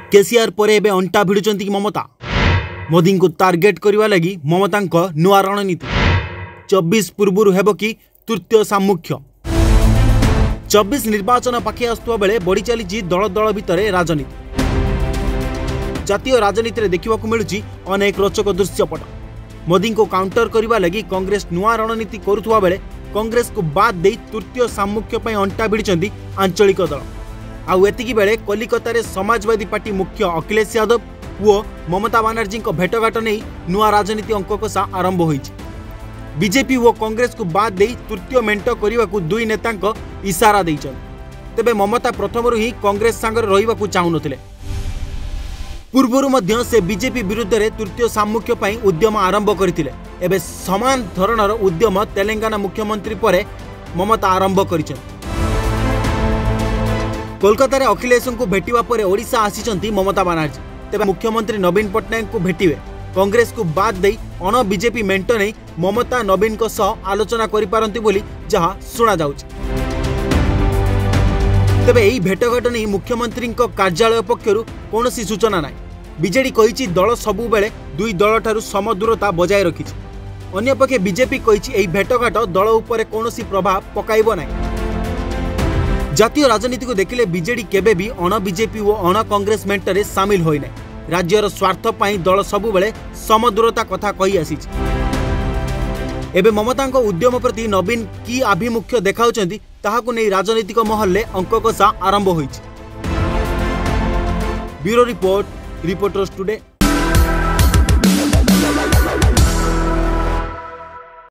केसीआर पर एबे अंटा भिड़ुचंती कि ममता मोदी को टार्गेट करने लगी ममता नुआ रणनीति 24 पूर्व हेब कि तृतीय सामुख्य 24 निर्वाचन पाखे आसुवा बेले बढ़ी चली दल दल भितर राजनीति जातीय राजनीति में देखा मिलूँ अनेक रोचक दृश्यपट मोदी को काउंटर करने लगी कांग्रेस नुआ रणनीति करुवा बेले कांग्रेस को बाद दे तृतीय सामुख्य अंटा भिड़ी आंचलिक दल आती बेले कलिकता रे समाजवादी पार्टी मुख्य अखिलेश यादव वो ममता बानर्जी भेटघाट नहीं नुआ राजनीति अंककषा आरंभ होइछि। बीजेपी और कांग्रेस को बाद दे तृतीय मेंट करने को दुई नेता इशारा देइछन। तेबे ममता प्रथम ही कांग्रेस सांगरे रहिबाकु चाहुनथिले। पूर्वरु मध्य से बीजेपी विरुद्ध रे तृतीय सामुख्य पई उद्यम आरंभ करथिले। एबे समान धरणर उद्यम तेलंगाना मुख्यमंत्री परे ममता आरंभ करिछन। कोलकाता रे अखिलेश को भेटिवा परे ओडिशा आसीचंती ममता बानर्जी। तेबे मुख्यमंत्री नवीन पट्टनायक को भेटिवे। कांग्रेस को बाद दे अण बीजेपी मेंट नहीं ममता नवीन को सह आलोचना करि पारंती बोली जहां सुना जाउछि। तेबे एही भेटघाट नहीं मुख्यमंत्री कार्यालय पक्षरु कोनोसी सूचना नाही। बीजेडी कहिछि दल सबु बेले दुई दल ठारु समदूरता बजाय रखिछि। अन्यपक्षे बीजेपी कहिछि एही भेटघाट दल उपरे कोनोसी प्रभाव पकाइबो नाही। जातीय राजनीति को देखिले बीजेडी केबे भी अण बीजेपी और अण कांग्रेस मेंटरे सामिल होई नै। राज्यर स्वार्थ पई दल सबु बेले समदूरता कथा कहि आसीछि। एबे ममतांको उद्यम प्रति नवीन की आभिमुख्य देखाउछंती ताहाकु नै राजनीतिक महल अंककषा आरंभ होइछि। Bureau report reporters today.